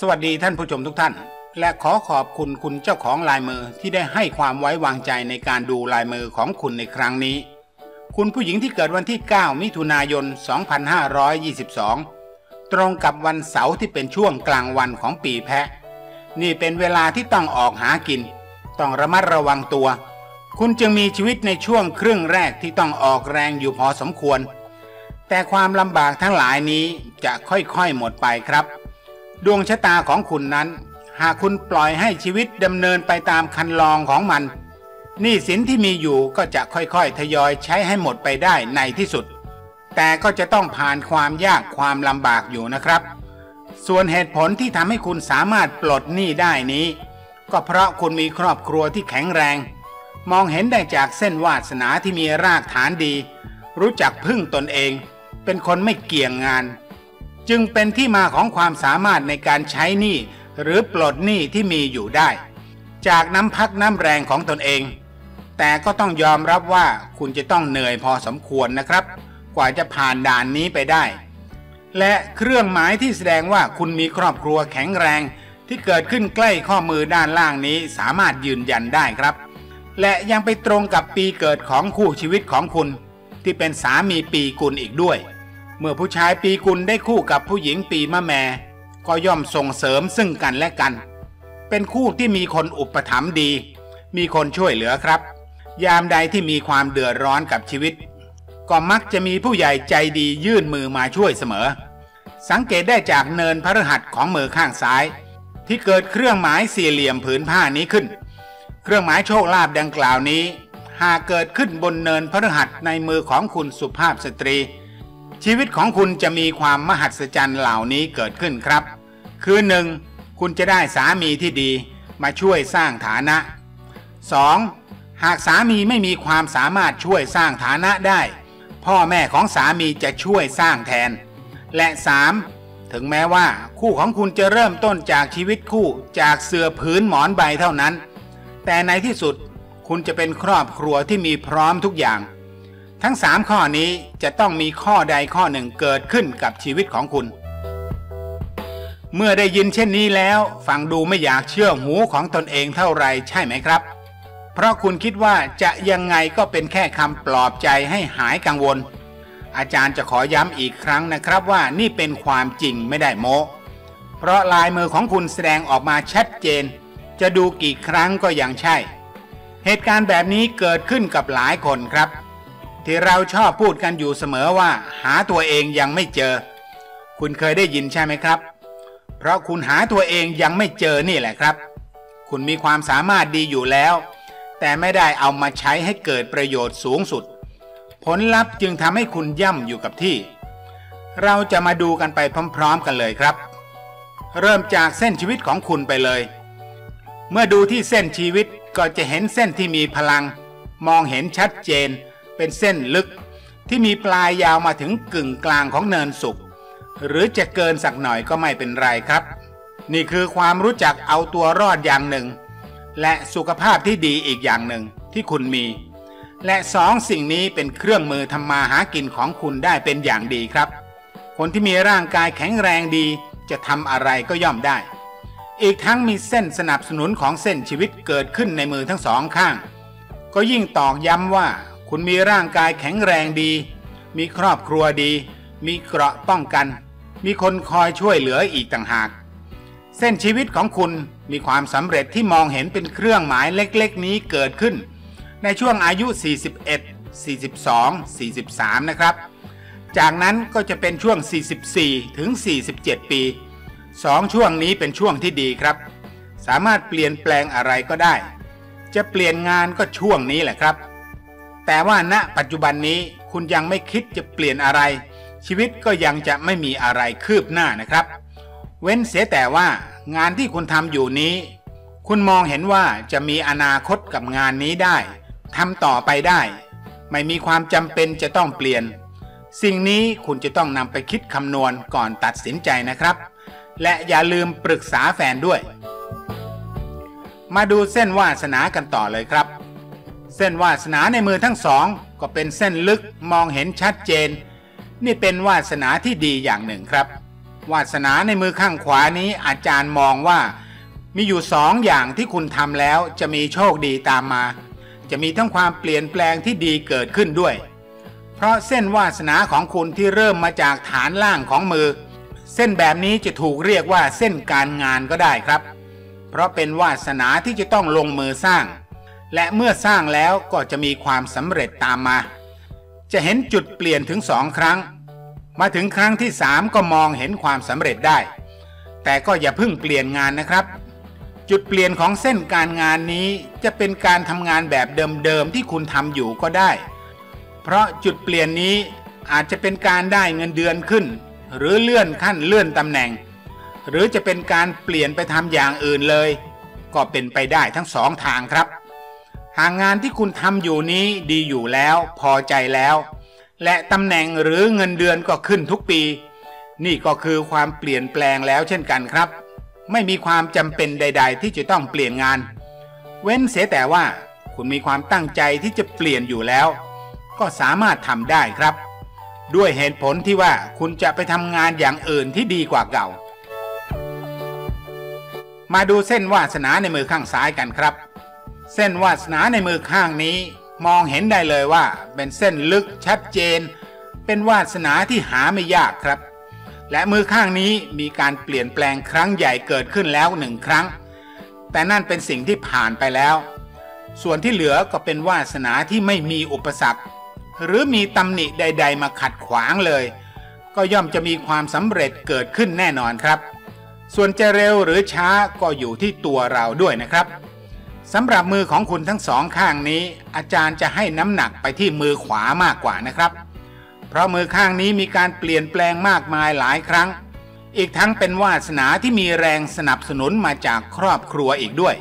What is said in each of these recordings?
วัสดีท่านผู้ชมทุกท่านและขอขอบคุณคุณเจ้าของลายมือที่ได้ให้ความไว้วางใจในการดูลายมือของคุณในครั้งนี้คุณผู้หญิงที่เกิดวันที่9มิถุนายน2522ตรงกับวันเสาร์ที่เป็นช่วงกลางวันของปีแพะนี่เป็นเวลาที่ต้องออกหากินต้องระมัดระวังตัวคุณจึงมีชีวิตในช่วงครึ่งแรกที่ต้องออกแรงอยู่พอสมควรแต่ความลำบากทั้งหลายนี้จะค่อยๆหมดไปครับดวงชะตาของคุณนั้นหากคุณปล่อยให้ชีวิตดำเนินไปตามคันลองของมันหนี้สินที่มีอยู่ก็จะค่อยๆทยอยใช้ให้หมดไปได้ในที่สุดแต่ก็จะต้องผ่านความยากความลำบากอยู่นะครับส่วนเหตุผลที่ทำให้คุณสามารถปลดหนี้ได้นี้ก็เพราะคุณมีครอบครัวที่แข็งแรงมองเห็นได้จากเส้นวาสนาที่มีรากฐานดีรู้จักพึ่งตนเองเป็นคนไม่เกี่ยงงานจึงเป็นที่มาของความสามารถในการใช้หนี้หรือปลดหนี้ที่มีอยู่ได้จากน้ำพักน้ำแรงของตนเองแต่ก็ต้องยอมรับว่าคุณจะต้องเหนื่อยพอสมควรนะครับกว่าจะผ่านด่านนี้ไปได้และเครื่องหมายที่แสดงว่าคุณมีครอบครัวแข็งแรงที่เกิดขึ้นใกล้ข้อมือด้านล่างนี้สามารถยืนยันได้ครับและยังไปตรงกับปีเกิดของคู่ชีวิตของคุณที่เป็นสามีปีกุลอีกด้วยเมื่อผู้ชายปีกุลได้คู่กับผู้หญิงปีมะแม่ก็ย่อมส่งเสริมซึ่งกันและกันเป็นคู่ที่มีคนอุปถัมภ์ดีมีคนช่วยเหลือครับยามใดที่มีความเดือดร้อนกับชีวิตก็มักจะมีผู้ใหญ่ใจดียื่นมือมาช่วยเสมอสังเกตได้จากเนินพฤหัสของมือข้างซ้ายที่เกิดเครื่องหมายสี่เหลี่ยมผืนผ้านี้ขึ้นเครื่องหมายโชคลาภดังกล่าวนี้หากเกิดขึ้นบนเนินพฤหัสในมือของคุณสุภาพสตรีชีวิตของคุณจะมีความมหัศจรรย์เหล่านี้เกิดขึ้นครับคือ 1. คุณจะได้สามีที่ดีมาช่วยสร้างฐานะ 2. หากสามีไม่มีความสามารถช่วยสร้างฐานะได้พ่อแม่ของสามีจะช่วยสร้างแทนและ 3. ถึงแม้ว่าคู่ของคุณจะเริ่มต้นจากชีวิตคู่จากเสื่อผืนหมอนใบเท่านั้นแต่ในที่สุดคุณจะเป็นครอบครัวที่มีพร้อมทุกอย่างทั้ง3ข้อนี้จะต้องมีข้อใดข้อหนึ่งเกิดขึ้นกับชีวิตของคุณเมื่อได้ยินเช่นนี้แล้วฟังดูไม่อยากเชื่อหูของตนเองเท่าไรใช่ไหมครับเพราะคุณคิดว่าจะยังไงก็เป็นแค่คำปลอบใจให้หายกังวลอาจารย์จะขอย้ำอีกครั้งนะครับว่านี่เป็นความจริงไม่ได้โม้เพราะลายมือของคุณแสดงออกมาชัดเจนจะดูกี่ครั้งก็ยังใช่เหตุการณ์แบบนี้เกิดขึ้นกับหลายคนครับที่เราชอบพูดกันอยู่เสมอว่าหาตัวเองยังไม่เจอคุณเคยได้ยินใช่ไหมครับเพราะคุณหาตัวเองยังไม่เจอนี่แหละครับคุณมีความสามารถดีอยู่แล้วแต่ไม่ได้เอามาใช้ให้เกิดประโยชน์สูงสุดผลลัพธ์จึงทำให้คุณย่ำอยู่กับที่เราจะมาดูกันไปพร้อมๆกันเลยครับเริ่มจากเส้นชีวิตของคุณไปเลยเมื่อดูที่เส้นชีวิตก็จะเห็นเส้นที่มีพลังมองเห็นชัดเจนเป็นเส้นลึกที่มีปลายยาวมาถึงกึ่งกลางของเนินสุขหรือจะเกินสักหน่อยก็ไม่เป็นไรครับนี่คือความรู้จักเอาตัวรอดอย่างหนึ่งและสุขภาพที่ดีอีกอย่างหนึ่งที่คุณมีและ2 สิ่งนี้เป็นเครื่องมือทำมาหากินของคุณได้เป็นอย่างดีครับคนที่มีร่างกายแข็งแรงดีจะทำอะไรก็ย่อมได้อีกทั้งมีเส้นสนับสนุนของเส้นชีวิตเกิดขึ้นในมือทั้ง2 ข้างก็ยิ่งตอกย้ำว่าคุณมีร่างกายแข็งแรงดีมีครอบครัวดีมีเกราะป้องกันมีคนคอยช่วยเหลืออีกต่างหากเส้นชีวิตของคุณมีความสำเร็จที่มองเห็นเป็นเครื่องหมายเล็กๆนี้เกิดขึ้นในช่วงอายุ41 42 43นะครับจากนั้นก็จะเป็นช่วง44ถึง47ปี2 ช่วงนี้เป็นช่วงที่ดีครับสามารถเปลี่ยนแปลงอะไรก็ได้จะเปลี่ยนงานก็ช่วงนี้แหละครับแต่ว่าณปัจจุบันนี้คุณยังไม่คิดจะเปลี่ยนอะไรชีวิตก็ยังจะไม่มีอะไรคืบหน้านะครับเว้นเสียแต่ว่างานที่คุณทำอยู่นี้คุณมองเห็นว่าจะมีอนาคตกับงานนี้ได้ทำต่อไปได้ไม่มีความจำเป็นจะต้องเปลี่ยนสิ่งนี้คุณจะต้องนำไปคิดคำนวณก่อนตัดสินใจนะครับและอย่าลืมปรึกษาแฟนด้วยมาดูเส้นวาสนากันต่อเลยครับเส้นวาสนาในมือทั้ง2ก็เป็นเส้นลึกมองเห็นชัดเจนนี่เป็นวาสนาที่ดีอย่างหนึ่งครับวาสนาในมือข้างขวานี้อาจารย์มองว่ามีอยู่2 อย่างที่คุณทำแล้วจะมีโชคดีตามมาจะมีทั้งความเปลี่ยนแปลงที่ดีเกิดขึ้นด้วยเพราะเส้นวาสนาของคุณที่เริ่มมาจากฐานล่างของมือเส้นแบบนี้จะถูกเรียกว่าเส้นการงานก็ได้ครับเพราะเป็นวาสนาที่จะต้องลงมือสร้างและเมื่อสร้างแล้วก็จะมีความสำเร็จตามมาจะเห็นจุดเปลี่ยนถึง2 ครั้งมาถึงครั้งที่3ก็มองเห็นความสำเร็จได้แต่ก็อย่าเพิ่งเปลี่ยนงานนะครับจุดเปลี่ยนของเส้นการงานนี้จะเป็นการทำงานแบบเดิมๆที่คุณทำอยู่ก็ได้เพราะจุดเปลี่ยนนี้อาจจะเป็นการได้เงินเดือนขึ้นหรือเลื่อนขั้นเลื่อนตำแหน่งหรือจะเป็นการเปลี่ยนไปทำอย่างอื่นเลยก็เป็นไปได้ทั้ง2 ทางครับหากงานที่คุณทำอยู่นี้ดีอยู่แล้วพอใจแล้วและตำแหน่งหรือเงินเดือนก็ขึ้นทุกปีนี่ก็คือความเปลี่ยนแปลงแล้วเช่นกันครับไม่มีความจำเป็นใดๆที่จะต้องเปลี่ยนงานเว้นเสียแต่ว่าคุณมีความตั้งใจที่จะเปลี่ยนอยู่แล้วก็สามารถทำได้ครับด้วยเหตุผลที่ว่าคุณจะไปทำงานอย่างอื่นที่ดีกว่าเก่ามาดูเส้นวาสนาในมือข้างซ้ายกันครับเส้นวาสนาในมือข้างนี้มองเห็นได้เลยว่าเป็นเส้นลึกชัดเจนเป็นวาสนาที่หาไม่ยากครับและมือข้างนี้มีการเปลี่ยนแปลงครั้งใหญ่เกิดขึ้นแล้ว1 ครั้งแต่นั่นเป็นสิ่งที่ผ่านไปแล้วส่วนที่เหลือก็เป็นวาสนาที่ไม่มีอุปสรรคหรือมีตำหนิใดๆมาขัดขวางเลยก็ย่อมจะมีความสำเร็จเกิดขึ้นแน่นอนครับส่วนจะเร็วหรือช้าก็อยู่ที่ตัวเราด้วยนะครับสำหรับมือของคุณทั้ง2 ข้างนี้อาจารย์จะให้น้ำหนักไปที่มือขวามากกว่านะครับเพราะมือข้างนี้มีการเปลี่ยนแปลงมากมายหลายครั้งอีกทั้งเป็นวาสนาที่มีแรงสนับสนุนมาจากครอบครัวอีกด้วย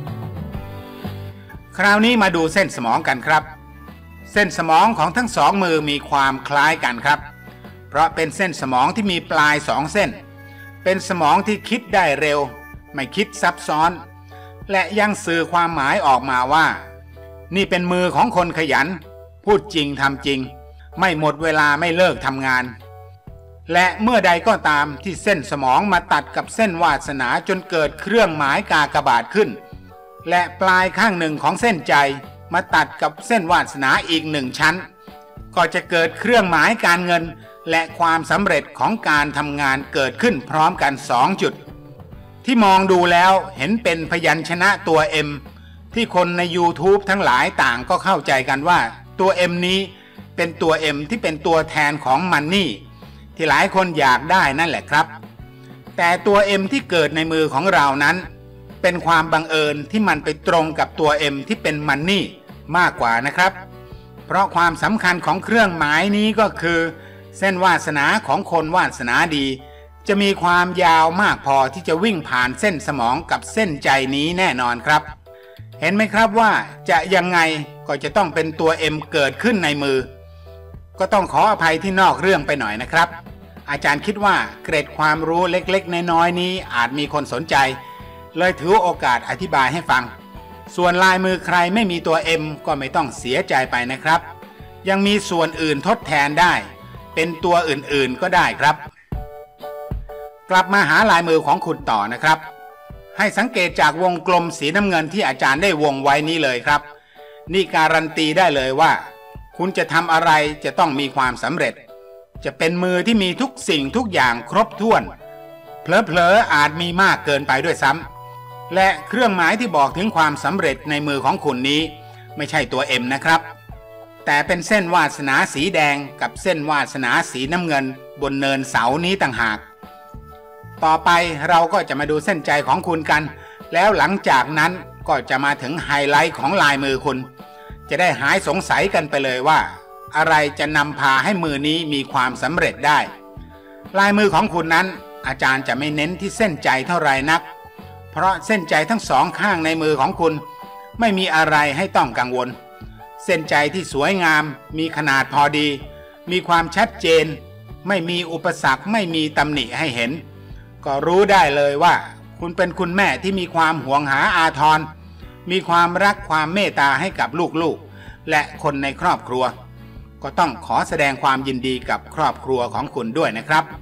คราวนี้มาดูเส้นสมองกันครับเส้นสมองของทั้ง2 มือมีความคล้ายกันครับเพราะเป็นเส้นสมองที่มีปลาย2 เส้นเป็นสมองที่คิดได้เร็วไม่คิดซับซ้อนและยังสื่อความหมายออกมาว่านี่เป็นมือของคนขยันพูดจริงทำจริงไม่หมดเวลาไม่เลิกทำงานและเมื่อใดก็ตามที่เส้นสมองมาตัดกับเส้นวาสนาจนเกิดเครื่องหมายกากบาทขึ้นและปลายข้างหนึ่งของเส้นใจมาตัดกับเส้นวาสนาอีก1 ชั้นก็จะเกิดเครื่องหมายการเงินและความสำเร็จของการทำงานเกิดขึ้นพร้อมกัน2 จุดที่มองดูแล้วเห็นเป็นพยัญชนะตัว M ที่คนใน YouTube ทั้งหลายต่างก็เข้าใจกันว่าตัว M นี้เป็นตัว M ที่เป็นตัวแทนของมันนี่ที่หลายคนอยากได้นั่นแหละครับแต่ตัว M ที่เกิดในมือของเรานั้นเป็นความบังเอิญที่มันไปตรงกับตัว M ที่เป็นมันนี่มากกว่านะครับเพราะความสำคัญของเครื่องหมายนี้ก็คือเส้นวาสนาของคนวาสนาดีจะมีความยาวมากพอที่จะวิ่งผ่านเส้นสมองกับเส้นใจนี้แน่นอนครับเห็นไหมครับว่าจะยังไงก็จะต้องเป็นตัว M เกิดขึ้นในมือก็ต้องขออภัยที่นอกเรื่องไปหน่อยนะครับอาจารย์คิดว่าเกร็ดความรู้เล็กๆน้อยๆนี้อาจมีคนสนใจเลยถือโอกาสอธิบายให้ฟังส่วนลายมือใครไม่มีตัว M ก็ไม่ต้องเสียใจไปนะครับยังมีส่วนอื่นทดแทนได้เป็นตัวอื่นๆก็ได้ครับกลับมาหาลายมือของคุณต่อนะครับให้สังเกตจากวงกลมสีน้ำเงินที่อาจารย์ได้วงไว้นี้เลยครับนี่การันตีได้เลยว่าคุณจะทำอะไรจะต้องมีความสำเร็จจะเป็นมือที่มีทุกสิ่งทุกอย่างครบถ้วนเผลอๆอาจมีมากเกินไปด้วยซ้ำและเครื่องหมายที่บอกถึงความสำเร็จในมือของคุณนี้ไม่ใช่ตัว M นะครับแต่เป็นเส้นวาสนาสีแดงกับเส้นวาสนาสีน้ำเงินบนเนินเสานี้ต่างหากต่อไปเราก็จะมาดูเส้นใจของคุณกันแล้วหลังจากนั้นก็จะมาถึงไฮไลท์ของลายมือคุณจะได้หายสงสัยกันไปเลยว่าอะไรจะนำพาให้มือนี้มีความสำเร็จได้ลายมือของคุณนั้นอาจารย์จะไม่เน้นที่เส้นใจเท่าไรนักเพราะเส้นใจทั้ง2 ข้างในมือของคุณไม่มีอะไรให้ต้องกังวลเส้นใจที่สวยงามมีขนาดพอดีมีความชัดเจนไม่มีอุปสรรคไม่มีตำหนิให้เห็นก็รู้ได้เลยว่าคุณเป็นคุณแม่ที่มีความหวงหาอาทรมีความรักความเมตตาให้กับลูกๆและคนในครอบครัวก็ต้องขอแสดงความยินดีกับครอบครัวของคุณด้วยนะครับ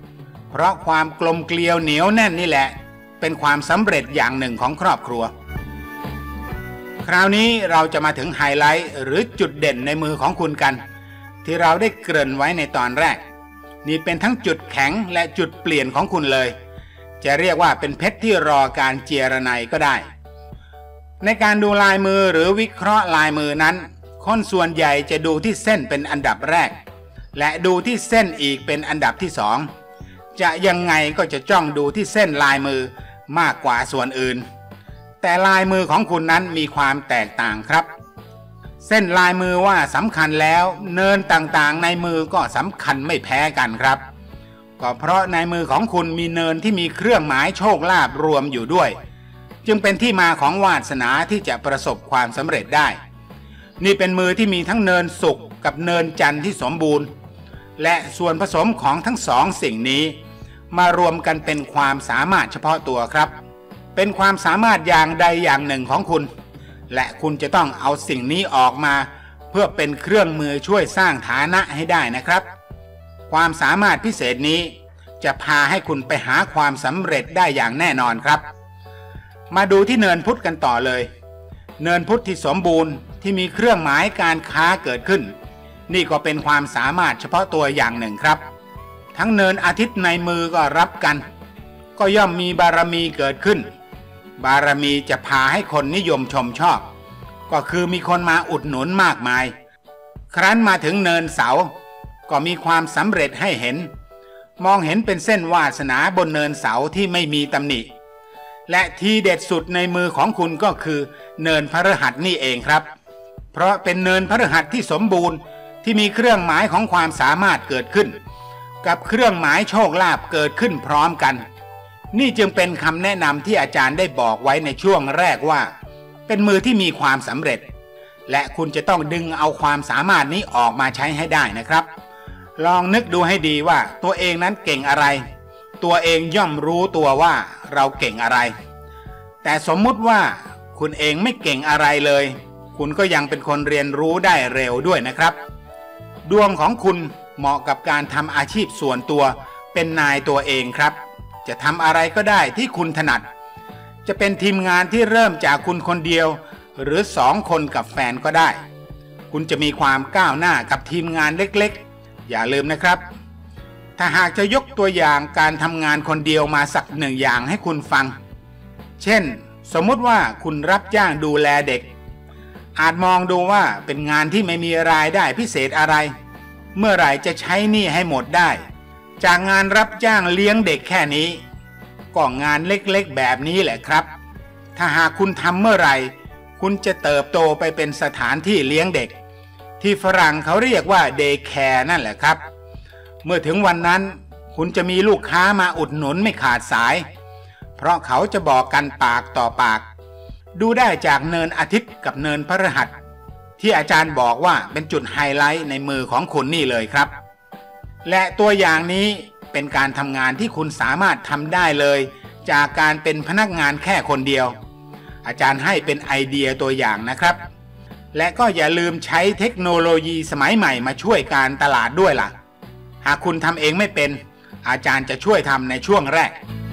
เพราะความกลมเกลียวเหนียวแน่นนี่แหละเป็นความสำเร็จอย่างหนึ่งของครอบครัวคราวนี้เราจะมาถึงไฮไลท์หรือจุดเด่นในมือของคุณกันที่เราได้เกริ่นไว้ในตอนแรกนี่เป็นทั้งจุดแข็งและจุดเปลี่ยนของคุณเลยจะเรียกว่าเป็นเพชรที่รอการเจียระไนก็ได้ในการดูลายมือหรือวิเคราะห์ลายมือนั้นคนส่วนใหญ่จะดูที่เส้นเป็นอันดับแรกและดูที่เส้นอีกเป็นอันดับที่สองจะยังไงก็จะจ้องดูที่เส้นลายมือมากกว่าส่วนอื่นแต่ลายมือของคุณนั้นมีความแตกต่างครับเส้นลายมือว่าสำคัญแล้วเนินต่างๆในมือก็สำคัญไม่แพ้กันครับก็เพราะในมือของคุณมีเนินที่มีเครื่องหมายโชคลาภรวมอยู่ด้วยจึงเป็นที่มาของวาสนาที่จะประสบความสำเร็จได้นี่เป็นมือที่มีทั้งเนินศุกร์กับเนินจันทร์ที่สมบูรณ์และส่วนผสมของทั้งสองสิ่งนี้มารวมกันเป็นความสามารถเฉพาะตัวครับเป็นความสามารถอย่างใดอย่างหนึ่งของคุณและคุณจะต้องเอาสิ่งนี้ออกมาเพื่อเป็นเครื่องมือช่วยสร้างฐานะให้ได้นะครับความสามารถพิเศษนี้จะพาให้คุณไปหาความสำเร็จได้อย่างแน่นอนครับมาดูที่เนินพุธกันต่อเลยเนินพุธที่สมบูรณ์ที่มีเครื่องหมายการค้าเกิดขึ้นนี่ก็เป็นความสามารถเฉพาะตัวอย่างหนึ่งครับทั้งเนินอาทิตย์ในมือก็รับกันก็ย่อมมีบารมีเกิดขึ้นบารมีจะพาให้คนนิยมชมชอบก็คือมีคนมาอุดหนุนมากมายครั้นมาถึงเนินเสาก็มีความสำเร็จให้เห็นมองเห็นเป็นเส้นวาสนาบนเนินเสาที่ไม่มีตำหนิและทีเด็ดสุดในมือของคุณก็คือเนินพฤหัสนี่เองครับเพราะเป็นเนินพฤหัสที่สมบูรณ์ที่มีเครื่องหมายของความสามารถเกิดขึ้นกับเครื่องหมายโชคลาภเกิดขึ้นพร้อมกันนี่จึงเป็นคำแนะนำที่อาจารย์ได้บอกไว้ในช่วงแรกว่าเป็นมือที่มีความสำเร็จและคุณจะต้องดึงเอาความสามารถนี้ออกมาใช้ให้ได้นะครับลองนึกดูให้ดีว่าตัวเองนั้นเก่งอะไรตัวเองย่อมรู้ตัวว่าเราเก่งอะไรแต่สมมุติว่าคุณเองไม่เก่งอะไรเลยคุณก็ยังเป็นคนเรียนรู้ได้เร็วด้วยนะครับดวงของคุณเหมาะกับการทำอาชีพส่วนตัวเป็นนายตัวเองครับจะทำอะไรก็ได้ที่คุณถนัดจะเป็นทีมงานที่เริ่มจากคุณคนเดียวหรือ2 คนกับแฟนก็ได้คุณจะมีความก้าวหน้ากับทีมงานเล็กๆอย่าลืมนะครับถ้าหากจะยกตัวอย่างการทำงานคนเดียวมาสัก1 อย่างให้คุณฟังเช่นสมมุติว่าคุณรับจ้างดูแลเด็กอาจมองดูว่าเป็นงานที่ไม่มีรายได้พิเศษอะไรเมื่อไหร่จะใช้หนี้ให้หมดได้จากงานรับจ้างเลี้ยงเด็กแค่นี้ก็งานเล็กๆแบบนี้แหละครับถ้าหากคุณทำเมื่อไหร่คุณจะเติบโตไปเป็นสถานที่เลี้ยงเด็กที่ฝรั่งเขาเรียกว่าเดย์แคร์นั่นแหละครับเมื่อถึงวันนั้นคุณจะมีลูกค้ามาอุดหนุนไม่ขาดสายเพราะเขาจะบอกกันปากต่อปากดูได้จากเนินอาทิตย์กับเนินพฤหัสที่อาจารย์บอกว่าเป็นจุดไฮไลท์ในมือของคุณนี่เลยครับและตัวอย่างนี้เป็นการทำงานที่คุณสามารถทำได้เลยจากการเป็นพนักงานแค่คนเดียวอาจารย์ให้เป็นไอเดียตัวอย่างนะครับและก็อย่าลืมใช้เทคโนโลยีสมัยใหม่มาช่วยการตลาดด้วยล่ะหากคุณทำเองไม่เป็นอาจารย์จะช่วยทำในช่วงแรก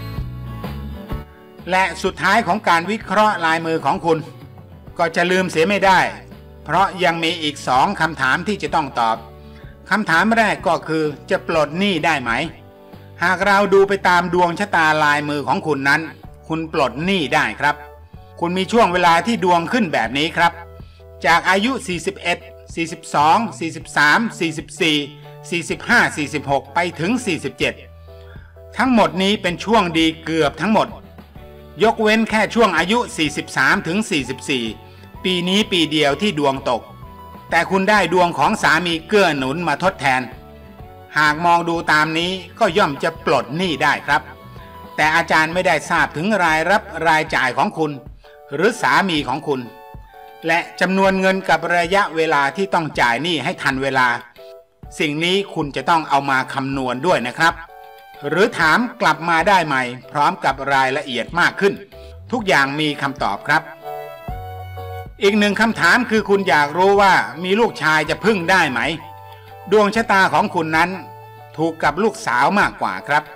และสุดท้ายของการวิเคราะห์ลายมือของคุณก็จะลืมเสียไม่ได้เพราะยังมีอีก2 คำถามที่จะต้องตอบคำถามแรกก็คือจะปลดหนี้ได้ไหมหากเราดูไปตามดวงชะตาลายมือของคุณนั้นคุณปลดหนี้ได้ครับคุณมีช่วงเวลาที่ดวงขึ้นแบบนี้ครับจากอายุ41 42 43 44 45 46ไปถึง47ทั้งหมดนี้เป็นช่วงดีเกือบทั้งหมดยกเว้นแค่ช่วงอายุ43ถึง44ปีนี้ปีเดียวที่ดวงตกแต่คุณได้ดวงของสามีเกื้อหนุนมาทดแทนหากมองดูตามนี้ก็ย่อมจะปลดหนี้ได้ครับแต่อาจารย์ไม่ได้ทราบถึงรายรับรายจ่ายของคุณหรือสามีของคุณและจำนวนเงินกับระยะเวลาที่ต้องจ่ายหนี้ให้ทันเวลาสิ่งนี้คุณจะต้องเอามาคำนวณด้วยนะครับหรือถามกลับมาได้ใหม่พร้อมกับรายละเอียดมากขึ้นทุกอย่างมีคำตอบครับอีก1 คำถามคือคุณอยากรู้ว่ามีลูกชายจะพึ่งได้ไหมดวงชะตาของคุณนั้นถูกกับลูกสาวมากกว่าครับ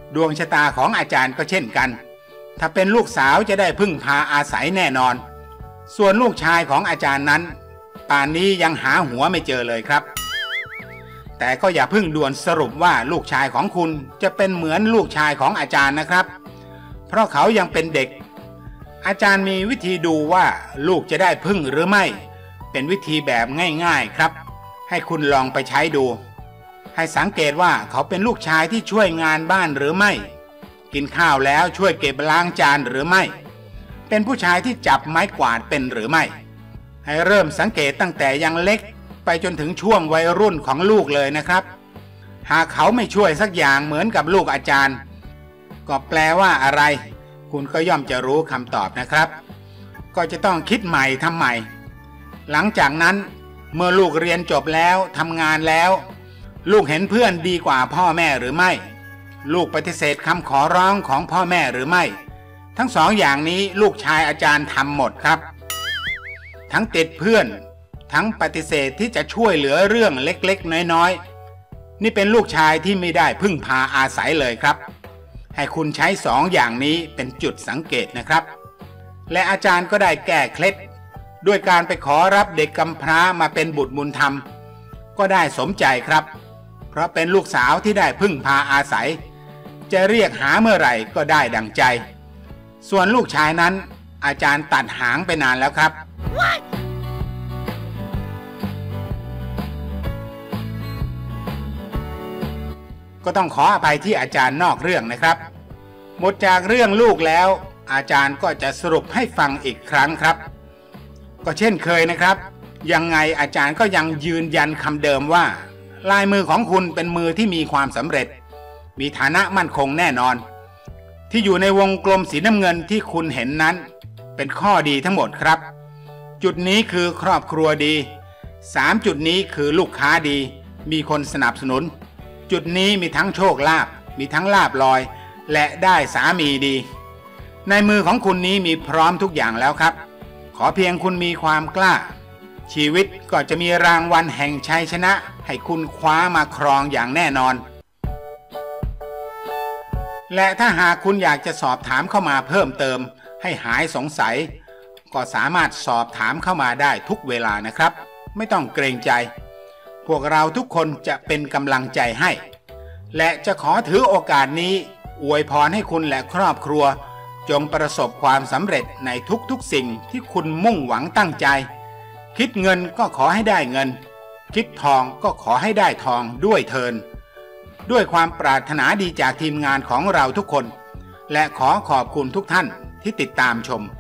ดวงชะตาของอาจารย์ก็เช่นกันถ้าเป็นลูกสาวจะได้พึ่งพาอาศัยแน่นอนส่วนลูกชายของอาจารย์นั้นป่านนี้ยังหาหัวไม่เจอเลยครับแต่ก็อย่าเพิ่งด่วนสรุปว่าลูกชายของคุณจะเป็นเหมือนลูกชายของอาจารย์นะครับเพราะเขายังเป็นเด็กอาจารย์มีวิธีดูว่าลูกจะได้พึ่งหรือไม่เป็นวิธีแบบง่ายๆครับให้คุณลองไปใช้ดูให้สังเกตว่าเขาเป็นลูกชายที่ช่วยงานบ้านหรือไม่กินข้าวแล้วช่วยเก็บล้างจานหรือไม่เป็นผู้ชายที่จับไม้กวาดเป็นหรือไม่ให้เริ่มสังเกตตั้งแต่ยังเล็กไปจนถึงช่วงวัยรุ่นของลูกเลยนะครับหากเขาไม่ช่วยสักอย่างเหมือนกับลูกอาจารย์ก็แปลว่าอะไรคุณก็ย่อมจะรู้คำตอบนะครับก็จะต้องคิดใหม่ทำใหม่หลังจากนั้นเมื่อลูกเรียนจบแล้วทำงานแล้วลูกเห็นเพื่อนดีกว่าพ่อแม่หรือไม่ลูกปฏิเสธคำขอร้องของพ่อแม่หรือไม่ทั้งสองอย่างนี้ลูกชายอาจารย์ทำหมดครับทั้งติดเพื่อนทั้งปฏิเสธที่จะช่วยเหลือเรื่องเล็กๆน้อยๆนี่เป็นลูกชายที่ไม่ได้พึ่งพาอาศัยเลยครับให้คุณใช้สองอย่างนี้เป็นจุดสังเกตนะครับและอาจารย์ก็ได้แก้เคล็ดด้วยการไปขอรับเด็กกำพร้ามาเป็นบุตรบุญธรรมก็ได้สมใจครับเพราะเป็นลูกสาวที่ได้พึ่งพาอาศัยจะเรียกหาเมื่อไหร่ก็ได้ดังใจส่วนลูกชายนั้นอาจารย์ตัดหางไปนานแล้วครับ What? ก็ต้องขออภัยที่อาจารย์นอกเรื่องนะครับหมดจากเรื่องลูกแล้วอาจารย์ก็จะสรุปให้ฟังอีกครั้งครับก็เช่นเคยนะครับยังไงอาจารย์ก็ยังยืนยันคำเดิมว่าลายมือของคุณเป็นมือที่มีความสำเร็จมีฐานะมั่นคงแน่นอนที่อยู่ในวงกลมสีน้ำเงินที่คุณเห็นนั้นเป็นข้อดีทั้งหมดครับจุดนี้คือครอบครัวดี3จุดนี้คือลูกค้าดีมีคนสนับสนุนจุดนี้มีทั้งโชคลาภมีทั้งลาภลอยและได้สามีดีในมือของคุณนี้มีพร้อมทุกอย่างแล้วครับขอเพียงคุณมีความกล้าชีวิตก็จะมีรางวัลแห่งชัยชนะให้คุณคว้ามาครองอย่างแน่นอนและถ้าหากคุณอยากจะสอบถามเข้ามาเพิ่มเติมให้หายสงสัยก็สามารถสอบถามเข้ามาได้ทุกเวลานะครับไม่ต้องเกรงใจพวกเราทุกคนจะเป็นกำลังใจให้และจะขอถือโอกาสนี้อวยพรให้คุณและครอบครัวจงประสบความสำเร็จในทุกๆสิ่งที่คุณมุ่งหวังตั้งใจคิดเงินก็ขอให้ได้เงินคิดทองก็ขอให้ได้ทองด้วยเถิดด้วยความปรารถนาดีจากทีมงานของเราทุกคนและขอขอบคุณทุกท่านที่ติดตามชม